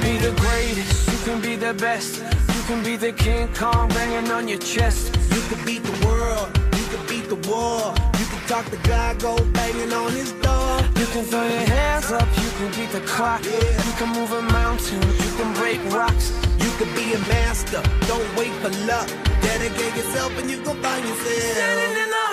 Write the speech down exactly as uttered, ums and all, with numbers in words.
be the greatest, you can be the best. You can be the King Kong banging on your chest. You can beat the world, you can beat the war. You can talk to God, go banging on his door. You can throw your hands up, you can beat the clock. Yeah. You can move a mountain, you can break rocks. You can be a master, don't wait for luck. Dedicate yourself and you gon' find yourself Standing in the